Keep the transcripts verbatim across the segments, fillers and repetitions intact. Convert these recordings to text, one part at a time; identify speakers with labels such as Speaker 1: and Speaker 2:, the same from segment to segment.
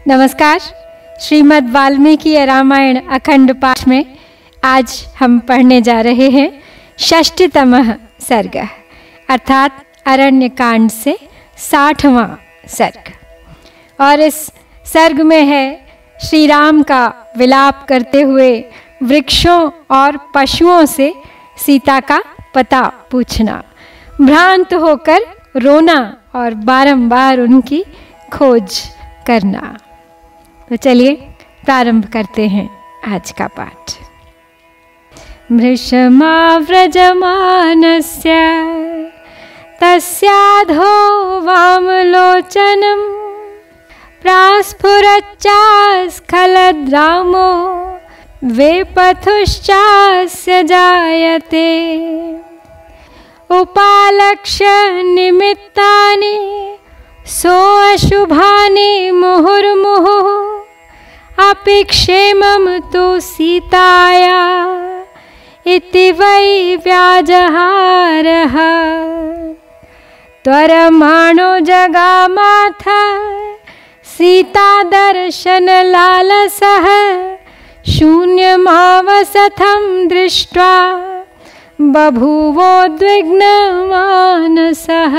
Speaker 1: नमस्कार। श्रीमद् वाल्मीकि रामायण अखंड पाठ में आज हम पढ़ने जा रहे हैं षष्ठतमः सर्ग अर्थात अरण्य कांड से साठवां सर्ग। और इस सर्ग में है श्री राम का विलाप करते हुए वृक्षों और पशुओं से सीता का पता पूछना, भ्रांत होकर रोना और बारंबार उनकी खोज करना। तो चलिए प्रारंभ करते हैं आज का पाठ। मृषमाव्रजमानस्य तस्याधो वामलोचनं प्रास्फुरच्चास्खलद्रामो वेपथुश्चास्य जायते उपालक्ष्य निमित्तानि सोऽशुभानि मुहुर्मुहुः अपि क्षेमं तु सीताया इति वै व्याजहारः त्वरमाणो जगामाथ सीता दर्शनलालसः शून्यमावसथं दृष्ट्वा बभूवोद्विग्नमानसः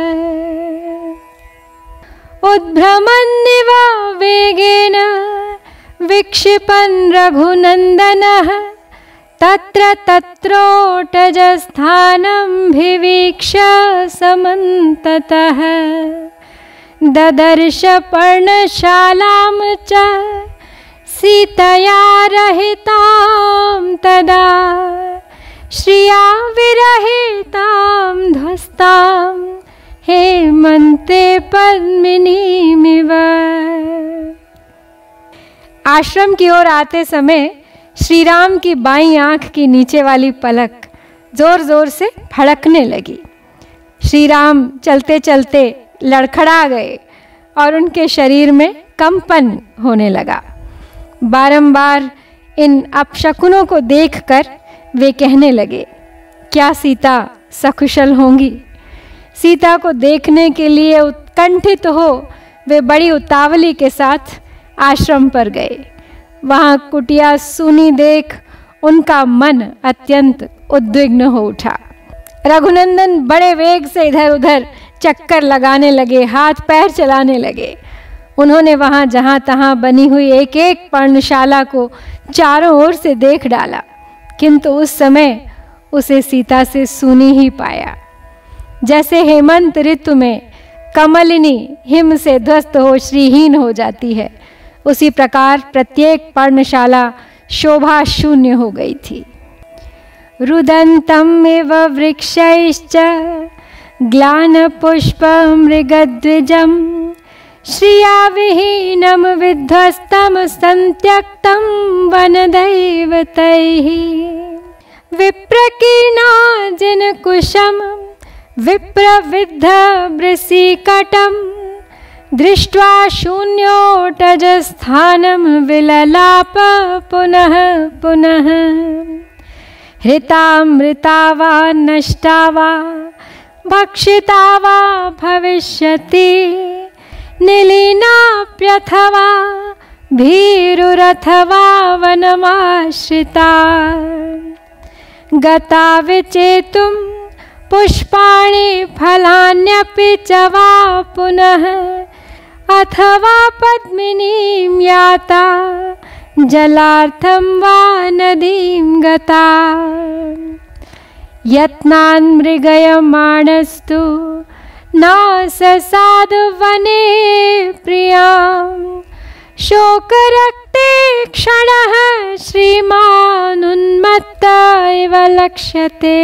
Speaker 1: उद्भ्रमन्निव वेगेन विक्षिपन् रघुनन्दनः तत्र तत्रोटजस्थानं भिवीक्ष्य समन्ततः ददर्श पर्णशालां च सीतया रहितां तदा श्रिया विरहितां ध्वस्तां हेमन्ते पद्मिनीमिव। आश्रम की ओर आते समय श्री राम की बाईं आंख की नीचे वाली पलक जोर जोर से फड़कने लगी। श्री राम चलते चलते लड़खड़ा गए और उनके शरीर में कंपन होने लगा। बारंबार इन अपशकुनों को देखकर वे कहने लगे, क्या सीता सकुशल होंगी? सीता को देखने के लिए उत्कंठित हो वे बड़ी उतावली के साथ आश्रम पर गए। वहाँ कुटिया सूनी देख उनका मन अत्यंत उद्विग्न हो उठा। रघुनंदन बड़े वेग से इधर उधर चक्कर लगाने लगे, हाथ पैर चलाने लगे। उन्होंने वहाँ जहाँ तहाँ बनी हुई एक एक पर्णशाला को चारों ओर से देख डाला, किंतु उस समय उसे सीता से सूनी ही पाया। जैसे हेमंत ऋतु में कमलिनी हिम से ध्वस्त हो श्रीहीन हो जाती है, उसी प्रकार प्रत्येक पर्णशाला शोभा शून्य हो गई थी। रुदन्तम् इव वृक्षैश्च ग्लानपुष्पमृगद्विजं श्रिया विहीनं विध्वस्तं सन्त्यक्तं वनदैवतैः विप्रकीर्णाजिनकुशं विप्रविद्धवृषिकटं दृष्ट्वा शून्योटजस्थानं विललाप पुनः पुनः हृतामृता वा नष्टा वा भक्षिता वा भविष्यति निलीनाप्यथवा भीरुरथवा वनमाश्रिता गता विचेतुं पुष्पाणि फलान्यपि च वा पुनः अथवा पद्मिनीं याता जलार्थं वा नदीं गता यत्नान् मृगयमाणस्तु नाससाद वने प्रियां शोकरक्ते क्षणः श्रीमान् उन्मत्त इव लक्ष्यते।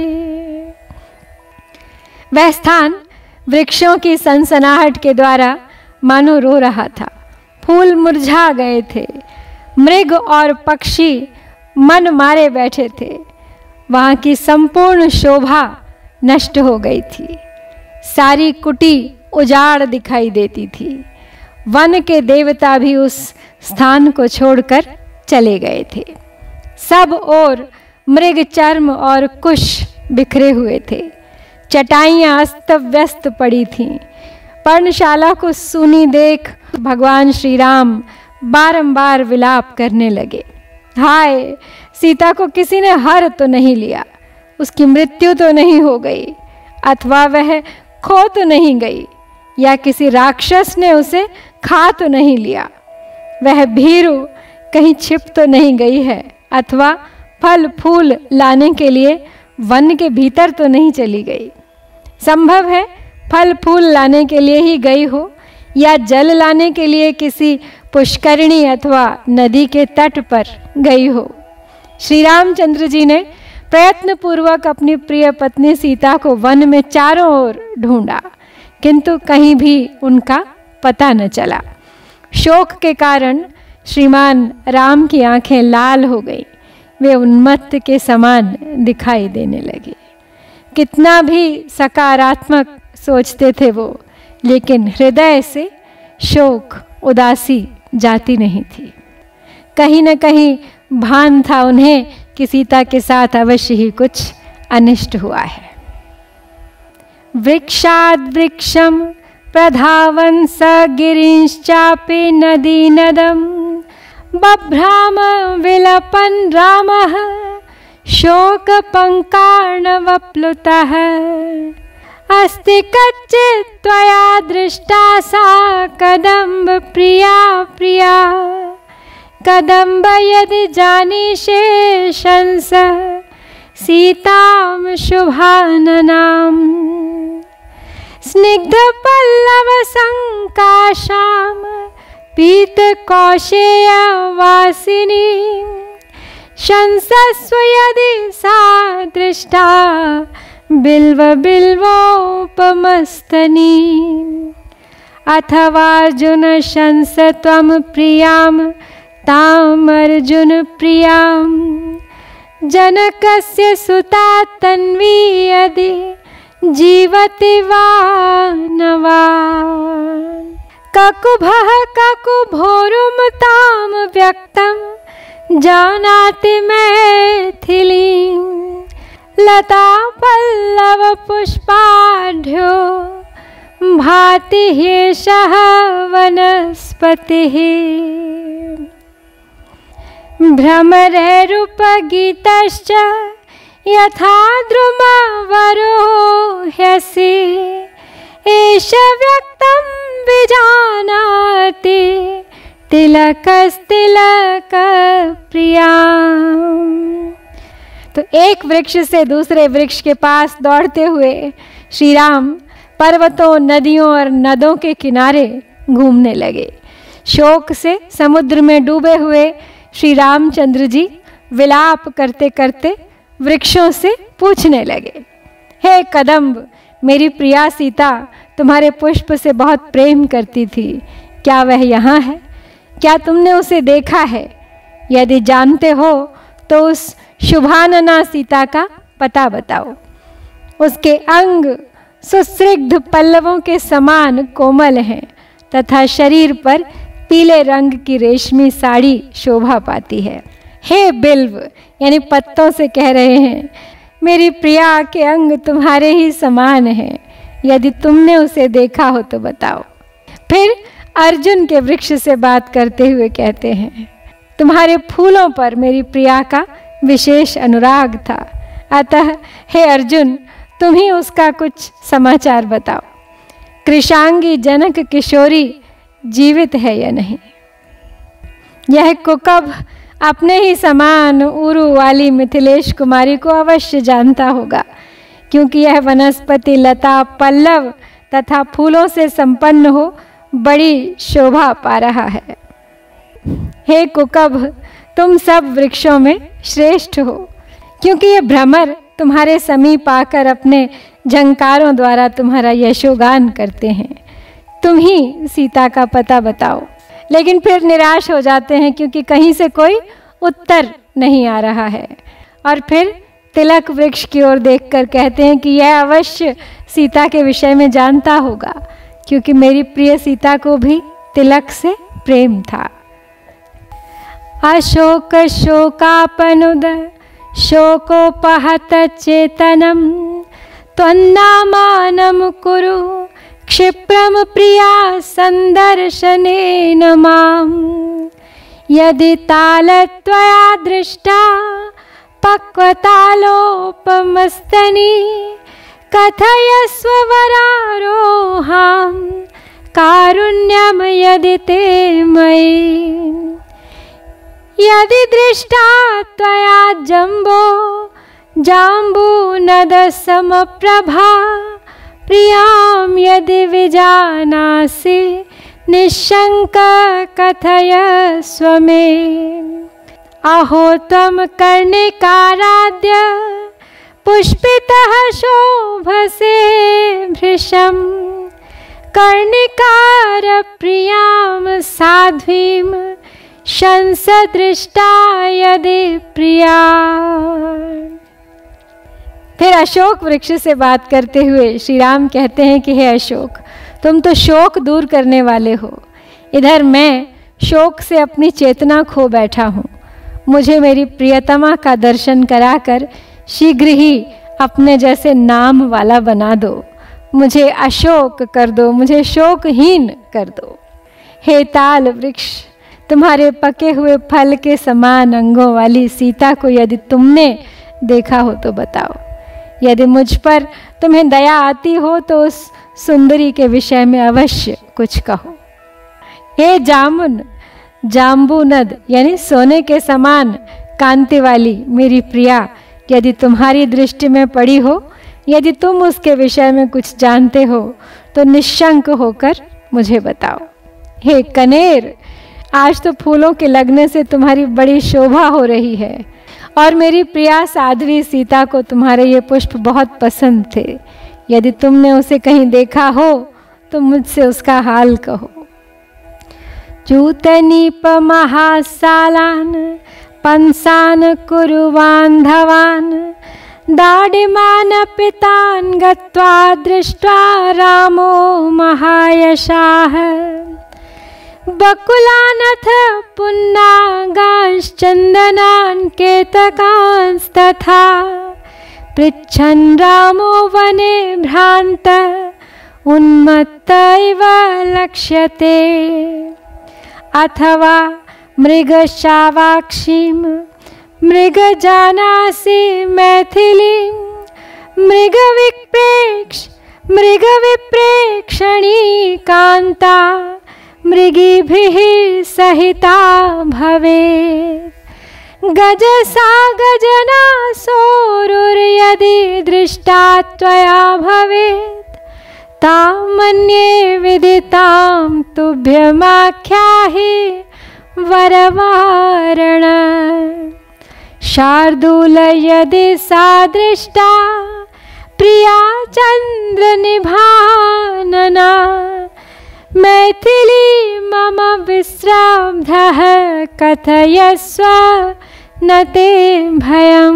Speaker 1: वह स्थान वृक्षों की सनसनाहट के द्वारा मानो रो रहा था। फूल मुरझा गए थे, मृग और पक्षी मन मारे बैठे थे। वहाँ की संपूर्ण शोभा नष्ट हो गई थी। सारी कुटी उजाड़ दिखाई देती थी। वन के देवता भी उस स्थान को छोड़कर चले गए थे। सब ओर मृग चर्म और कुश बिखरे हुए थे। चटाइयाँ अस्त व्यस्त पड़ी थीं। पर्णशाला को सूनी देख भगवान श्री राम बारंबार विलाप करने लगे। हाय, सीता को किसी ने हर तो नहीं लिया, उसकी मृत्यु तो नहीं हो गई, अथवा वह खो तो नहीं गई, या किसी राक्षस ने उसे खा तो नहीं लिया, वह भीरू कहीं छिप तो नहीं गई है, अथवा फल फूल लाने के लिए वन के भीतर तो नहीं चली गई। संभव है फल फूल लाने के लिए ही गई हो, या जल लाने के लिए किसी पुष्करिणी अथवा नदी के तट पर गई हो। श्री रामचंद्र जी ने प्रयत्न पूर्वक अपनी प्रिय पत्नी सीता को वन में चारों ओर ढूंढा, किंतु कहीं भी उनका पता न चला। शोक के कारण श्रीमान राम की आंखें लाल हो गई, वे उन्मत्त के समान दिखाई देने लगे। कितना भी सकारात्मक सोचते थे वो, लेकिन हृदय से शोक उदासी जाती नहीं थी। कहीं न कहीं भान था उन्हें कि सीता के साथ अवश्य ही कुछ अनिष्ट हुआ है। वृक्षाद वृक्षम प्रधावन स गिरिश्चापि नदी नदम बभ्राम विलपन रामः शोक पंकार्णवप्लुतः अस्ति कच्चित् त्वया दृष्टा सा कदम्ब प्रिया प्रिया कदम्ब यदि जानीषे शंस सीताम शुभाननाम स्निग्ध पल्लव संकाशाम पीत कौशेय वासिनी शंसस्व यदि सा दृष्टा बिल्व बिल्वोपमस्तनी अथवार्जुन शंस त्वम प्रियाम ताम अर्जुन प्रियाम जनकस्य सुता तन्वी यदि जीवति वा न वा ककुभः ककुभोरुम ताम व्यक्तम जानाति मैथिलीं लता पल्लव पुष्पाढ्यो भाति ह्येषः वनस्पतिः भ्रमरैरुपगीतश्च यथा द्रुमवरो ह्यसि एष व्यक्तं विजानाति तिलकस्तिलक प्रिया। तो एक वृक्ष से दूसरे वृक्ष के पास दौड़ते हुए श्री राम पर्वतों, नदियों और नदों के किनारे घूमने लगे। शोक से समुद्र में डूबे हुए श्री रामचंद्र जी विलाप करते करते वृक्षों से पूछने लगे, हे कदम्ब, मेरी प्रिया सीता तुम्हारे पुष्प से बहुत प्रेम करती थी, क्या वह यहाँ है? क्या तुमने उसे देखा है? यदि जानते हो तो उस शुभानना सीता का पता बताओ। उसके अंग सुस्निग्ध पल्लवों के समान कोमल हैं तथा शरीर पर पीले रंग की रेशमी साड़ी शोभा पाती है। हे बिल्व, यानी पत्तों से कह रहे हैं, मेरी प्रिया के अंग तुम्हारे ही समान हैं, यदि तुमने उसे देखा हो तो बताओ। फिर अर्जुन के वृक्ष से बात करते हुए कहते हैं, तुम्हारे फूलों पर मेरी प्रिया का विशेष अनुराग था, अतः हे अर्जुन, तुम ही उसका कुछ समाचार बताओ। कृशांगी जनक किशोरी जीवित है या नहीं? यह कुकब अपने ही समान उरु वाली मिथिलेश कुमारी को अवश्य जानता होगा, क्योंकि यह वनस्पति लता पल्लव तथा फूलों से संपन्न हो बड़ी शोभा पा रहा है। हे कुकब, तुम सब वृक्षों में श्रेष्ठ हो, क्योंकि ये भ्रमर तुम्हारे समीप आकर अपने झंकारों द्वारा तुम्हारा यशोगान करते हैं। तुम ही सीता का पता बताओ। लेकिन फिर निराश हो जाते हैं, क्योंकि कहीं से कोई उत्तर नहीं आ रहा है। और फिर तिलक वृक्ष की ओर देखकर कहते हैं कि यह अवश्य सीता के विषय में जानता होगा, क्योंकि मेरी प्रिय सीता को भी तिलक से प्रेम था। अशोक शोकापनुद शोकोपहत चेतनम त्वन्नामानं कुरु क्षिप्रम प्रिया संदर्शनेन मां यदि तालत्वया दृष्टा पक्वतालोपमस्तनी कथयस्व वरारोहां कारुण्यम यदि ते मयि यदि दृष्टा त्वया जम्बो जाम्बूनदसमप्रभा प्रियां यदि विजानासि निःशङ्क कथयस्व मे अहो त्वं कर्णिकाराद्य पुष्पितः शोभसे भृशं कर्णिकार प्रियां साध्वीं शंसदृष्टा यदि प्रिया। फिर अशोक वृक्ष से बात करते हुए श्री राम कहते हैं कि हे अशोक, तुम तो शोक दूर करने वाले हो, इधर मैं शोक से अपनी चेतना खो बैठा हूँ। मुझे मेरी प्रियतमा का दर्शन कराकर शीघ्र ही अपने जैसे नाम वाला बना दो, मुझे अशोक कर दो, मुझे शोकहीन कर दो। हे ताल वृक्ष, तुम्हारे पके हुए फल के समान अंगों वाली सीता को यदि तुमने देखा हो तो बताओ। यदि मुझ पर तुम्हें दया आती हो तो उस सुंदरी के विषय में अवश्य कुछ कहो। हे जामुन, जाम्बूनद यानी सोने के समान कांति वाली मेरी प्रिया, यदि तुम्हारी दृष्टि में पड़ी हो, यदि तुम उसके विषय में कुछ जानते हो तो निशंक होकर मुझे बताओ। हे कनेर, आज तो फूलों के लगने से तुम्हारी बड़ी शोभा हो रही है और मेरी प्रिया साध्वी सीता को तुम्हारे ये पुष्प बहुत पसंद थे। यदि तुमने उसे कहीं देखा हो तो मुझसे उसका हाल कहो। चूतनीप महासालान पंसान कुरुवान धवान दाडिमान पितान गत्वा दृष्ट्वा रामो महायशाः बकुलानथ पुन्नागांश्चन्दनान् केतकांस्तथा पृच्छन् रामो वने भ्रान्त उन्मत्त इव लक्ष्यते अथवा मृगशावाक्षीं मृगजानासि मैथिलीं मृगविप्रेक्ष मृगविप्रेक्षणी कान्ता मृगीभिः सहिता भवेत् गजसा गजनासोरुर्यदि दृष्टा त्वया भवेत् तां मन्ये विदितां तुभ्यमाख्याहि वरवारण शार्दूल यदि सा दृष्टा प्रिया चन्द्रनिभानना मैथिली मम विश्राब्धः कथयस्व न ते भयम्।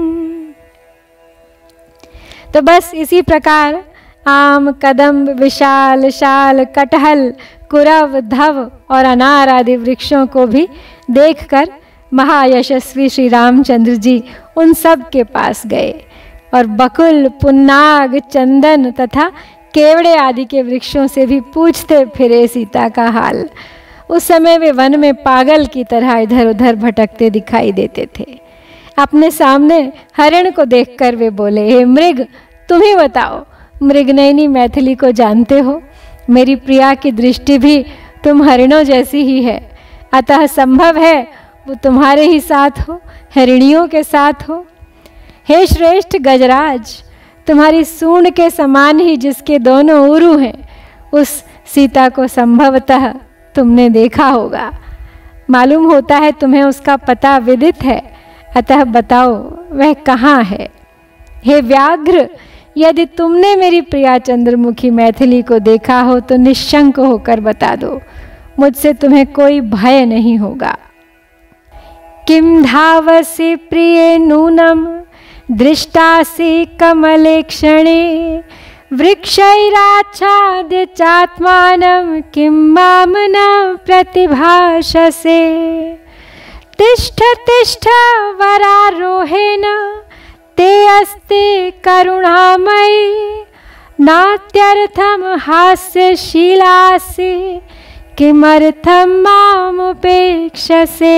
Speaker 1: तो बस इसी प्रकार आम, कदम्ब, विशाल, शाल, कटहल, कुरव, धव और अनार आदि वृक्षों को भी देखकर महायशस्वी श्री रामचंद्र जी उन सब के पास गए और बकुल, पुन्नाग, चंदन तथा केवड़े आदि के वृक्षों से भी पूछते फिरे सीता का हाल। उस समय वे वन में पागल की तरह इधर उधर भटकते दिखाई देते थे। अपने सामने हरिण को देखकर वे बोले, हे मृग, तुम ही बताओ, मृगनयनी मैथिली को जानते हो? मेरी प्रिया की दृष्टि भी तुम हरिणों जैसी ही है, अतः संभव है वो तुम्हारे ही साथ हो, हरिणियों के साथ हो। हे श्रेष्ठ गजराज, तुम्हारी सूंड के समान ही जिसके दोनों उरु हैं, उस सीता को संभवतः तुमने देखा होगा। मालूम होता है तुम्हें उसका पता विदित है, अतः बताओ वह कहाँ है। हे व्याघ्र, यदि तुमने मेरी प्रिया चंद्रमुखी मैथिली को देखा हो तो निश्शंक होकर बता दो, मुझसे तुम्हें कोई भय नहीं होगा। किम धावसि प्रिये नूनम दृष्टासि कमले क्षणे वृक्षैराच्छाद्य चात्मानं किं मां न प्रतिभाषसे। तिष्ठ तिष्ठ वरारोहेण ते अस्ति करुणामयी नात्यर्थम हास्यशीलासि किमर्थम मामुपेक्षसे।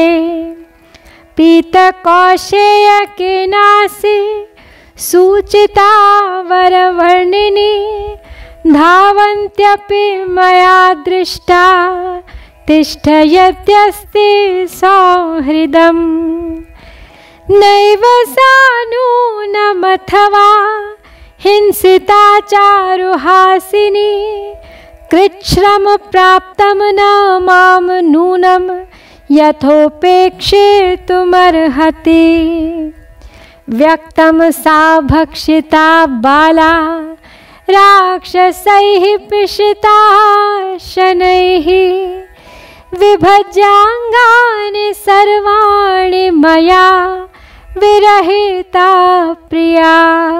Speaker 1: पीतकौशेयकेनासि सूचिता वरवर्णिनी धावन्त्यपि मया दृष्टा तिष्ठयत्यस्ति सौहृदम्। नैव सानूनमथवा हिंसिता चारुहासिनी कृच्छ्रम प्राप्तं न मां नूनं यथोपेक्षितुमर्हति। व्यक्तं सा भक्षिता बाला राक्षसैः पिशिता शनैः विभज्याङ्गानि सर्वाणि मया विरहिता प्रिया।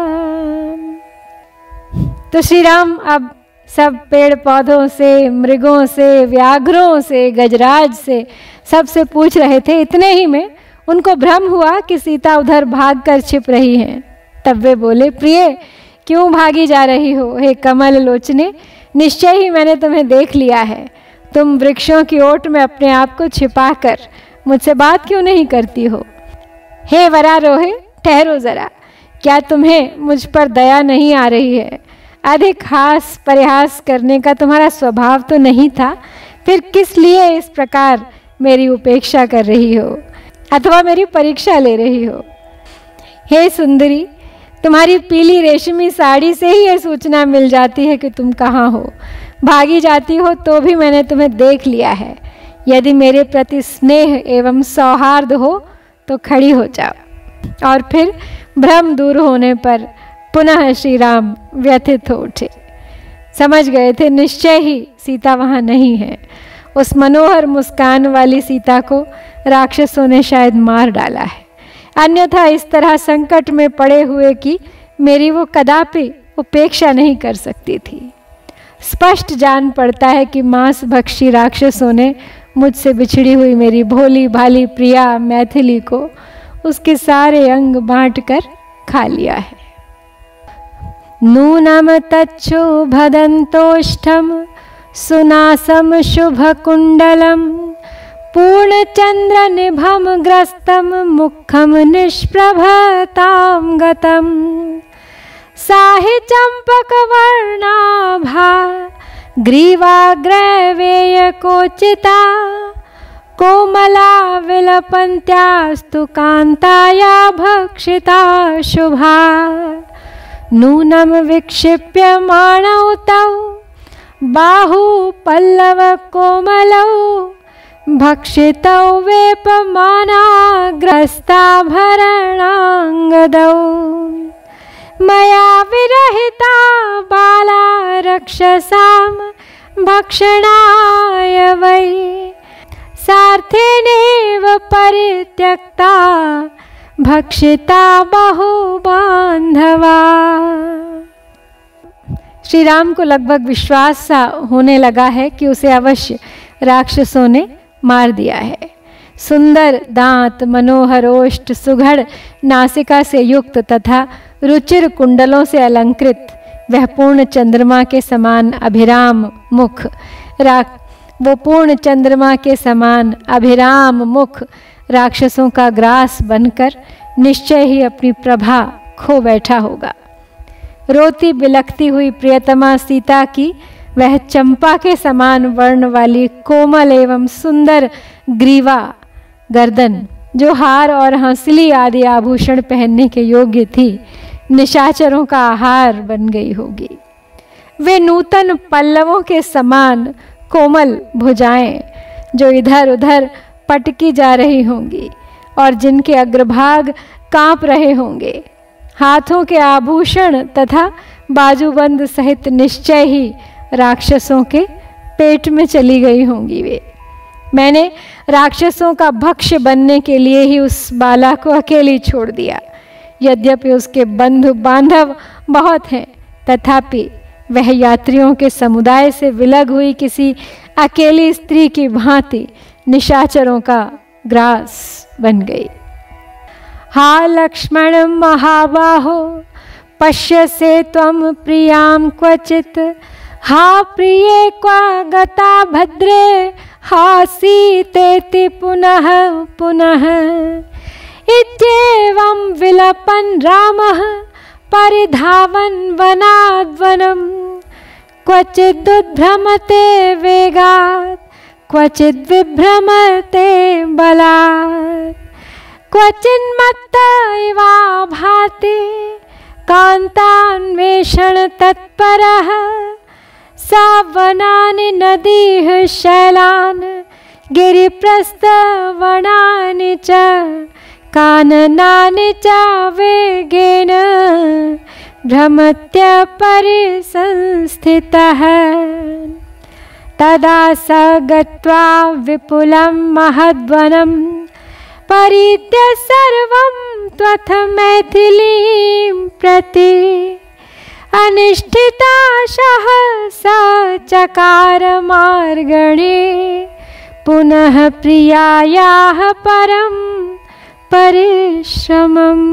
Speaker 1: तो श्री राम अब सब पेड़ पौधों से, मृगों से, व्याघ्रों से, गजराज से सबसे पूछ रहे थे। इतने ही में उनको भ्रम हुआ कि सीता उधर भागकर छिप रही हैं। तब वे बोले, प्रिय क्यों भागी जा रही हो? हे कमल लोचने, निश्चय ही मैंने तुम्हें देख लिया है। तुम वृक्षों की ओट में अपने आप को छिपाकर मुझसे बात क्यों नहीं करती हो? हे वरारोहे, ठहरो जरा, क्या तुम्हें मुझ पर दया नहीं आ रही है? अधिक हास परिहास करने का तुम्हारा स्वभाव तो नहीं था, फिर किस लिए इस प्रकार मेरी उपेक्षा कर रही हो अथवा मेरी परीक्षा ले रही हो? हे सुंदरी, तुम्हारी पीली रेशमी साड़ी से ही यह सूचना मिल जाती है कि तुम कहाँ हो। भागी जाती हो तो भी मैंने तुम्हें देख लिया है। यदि मेरे प्रति स्नेह एवं सौहार्द हो तो खड़ी हो जाओ। और फिर भ्रम दूर होने पर पुनः श्री राम व्यथित हो उठे। समझ गए थे निश्चय ही सीता वहाँ नहीं है। उस मनोहर मुस्कान वाली सीता को राक्षसों ने शायद मार डाला है, अन्यथा इस तरह संकट में पड़े हुए कि मेरी वो कदापि उपेक्षा नहीं कर सकती थी। स्पष्ट जान पड़ता है कि मांस भक्षी राक्षसों ने मुझसे बिछड़ी हुई मेरी भोली भाली प्रिया मैथिली को उसके सारे अंग बांटकर खा लिया है। नूनम तच्छु भदन्तोष्ठम सुनासम शुभ कुंडलम पूर्णचंद्र निभम ग्रस्तम मुखम निष्प्रभताम गतम। साहि चंपक वर्णाभा ग्रीवाग्रवेय कोचिता कोमला विलपन्त्यास्तु कांताया भक्षिता शुभा। नूनम विक्षिप्य माणौ तौ बाहु पल्लव कोमलौ भक्षितौ वेपमानाग्रस्ता भरणांगदौ। मया विरहिता बाला रक्षसाम भक्षणाय वै सार्थेनेव परित्यक्ता भक्षिता बहु बांधवा। श्री राम को लगभग विश्वास सा होने लगा है कि उसे अवश्य राक्षसों ने मार दिया है। सुंदर दांत, मनोहर ओष्ठ, सुघड़ नासिका से युक्त तथा रुचिर कुंडलों से अलंकृत वह पूर्ण चंद्रमा के समान अभिराम मुख राक वो पूर्ण चंद्रमा के समान अभिराम मुख राक्षसों का ग्रास बनकर निश्चय ही अपनी प्रभा खो बैठा होगा। रोती बिलखती हुई प्रियतमा सीता की वह चंपा के समान वर्ण वाली कोमल एवं सुंदर ग्रीवा गर्दन, जो हार और हंसली आदि आभूषण पहनने के योग्य थी, निशाचरों का आहार बन गई होगी। वे नूतन पल्लवों के समान कोमल भुजाएं जो इधर उधर पटकी जा रही होंगी और जिनके अग्रभाग कांप रहे होंगे, हाथों के आभूषण तथा बाजूबंद सहित निश्चय ही राक्षसों के पेट में चली गई होंगी। वे मैंने राक्षसों का भक्ष्य बनने के लिए ही उस बाला को अकेली छोड़ दिया। यद्यपि उसके बंधु बांधव बहुत हैं, तथापि वह यात्रियों के समुदाय से विलग हुई किसी अकेली स्त्री की भांति निशाचरों का ग्रास बन गई। हा लक्ष्मण महाबाहो पश्यसे त्वं प्रियां क्वचित्, हा प्रिये क्व गता भद्रे, हा सीतेति पुनः पुनः। इत्येवं विलपन् रामः परिधावन् वनाद्वनं, क्वचिदुद्भ्रमते वेगात्, क्वचिद् विभ्रमते बलात्, क्वचिन्मत्त इवा भाति कान्तान्वेषण तत्परः। स वनानि नदीः शैलान्, गिरिप्रस्थवनानि च, काननानि च वेगेन, भ्रमत्य परिसंस्थितः। तदा स गत्वा विपुलं महद्वनं, परित्य सर्वं त्वथ मैथिलीं प्रति। अनिष्ठिताशः स चकार मार्गणे, पुनः प्रियायाः परं परिश्रमम्।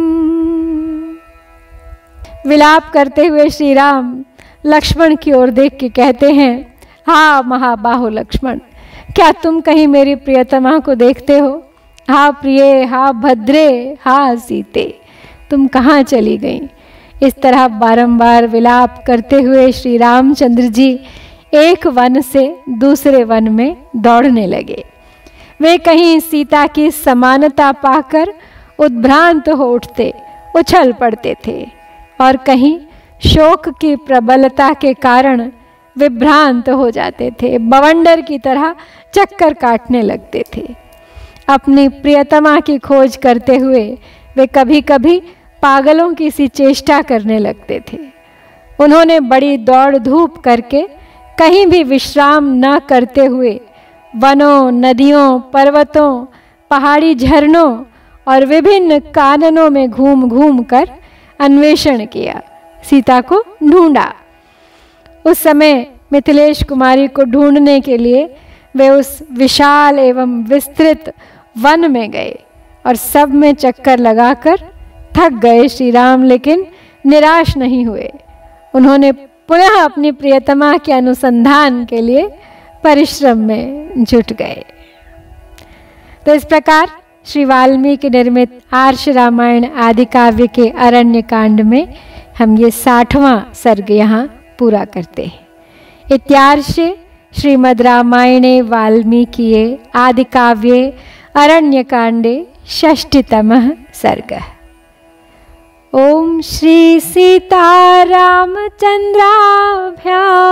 Speaker 1: विलाप करते हुए श्री राम लक्ष्मण की ओर देख के कहते हैं, हाँ महाबाहु लक्ष्मण, क्या तुम कहीं मेरी प्रियतमा को देखते हो? हाँ प्रिय, हाँ भद्रे, हाँ सीते, तुम कहाँ चली गई? इस तरह बारंबार विलाप करते हुए श्री रामचंद्र जी एक वन से दूसरे वन में दौड़ने लगे। वे कहीं सीता की समानता पाकर उद्भ्रांत हो उठते, उछल पड़ते थे, और कहीं शोक की प्रबलता के कारण विभ्रांत हो जाते थे, बवंडर की तरह चक्कर काटने लगते थे। अपनी प्रियतमा की खोज करते हुए वे कभी कभी पागलों की सी चेष्टा करने लगते थे। उन्होंने बड़ी दौड़ धूप करके कहीं भी विश्राम न करते हुए वनों, नदियों, पर्वतों, पहाड़ी झरनों और विभिन्न काननों में घूम घूम कर अन्वेषण किया, सीता को ढूंढा। उस समय मिथिलेश कुमारी को ढूंढने के लिए वे उस विशाल एवं विस्तृत वन में गए और सब में चक्कर लगाकर थक गए श्री राम, लेकिन निराश नहीं हुए। उन्होंने पुनः अपनी प्रियतमा के अनुसंधान के लिए परिश्रम में जुट गए। तो इस प्रकार श्री वाल्मीकि निर्मित आर्ष रामायण आदि काव्य के अरण्य कांड में हम ये साठवां सर्ग यहाँ पूरा करते हैं। इत्यार्षे श्रीमद् रामायणे वाल्मीकिये आदि काव्ये अरण्य कांडे षष्टितमः सर्गः। ओम श्री सीता रामचंद्राभ्यां